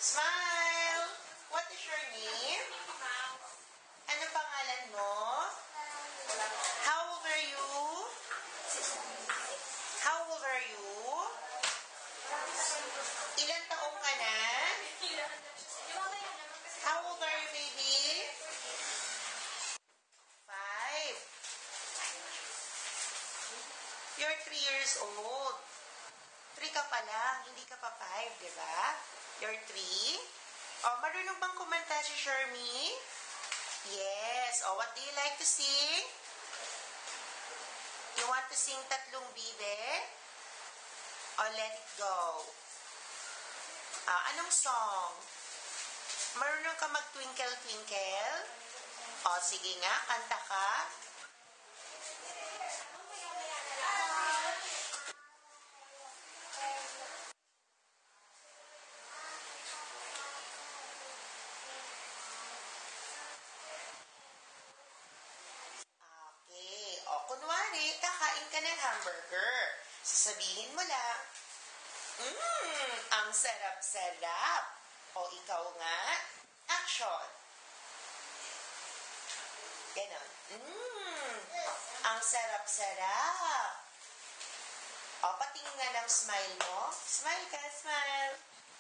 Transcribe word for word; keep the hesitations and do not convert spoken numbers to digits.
Smile! What is your name? Ano pangalan mo? How old are you? How old are you? Ilan taong ka na? How old are you, baby? Five. You're three years old. Three ka pa lang, hindi ka pa five, di ba? You're three. Oh, marunong bang kumanta si Shermie? Yes. Oh, what do you like to sing? You want to sing Tatlong Bibe? Oh, Let It Go. Ah, anong song? Marunong ka mag-twinkle twinkle? Oh, sige nga, kanta ka. Okay. O, kunwari, kakain ka ng hamburger. Sasabihin mo lang, Mmm, ang sarap-sarap. O, ikaw nga, action. Ganon. Mmm, ang sarap-sarap. O, patingin nga ng smile mo. Smile ka, smile.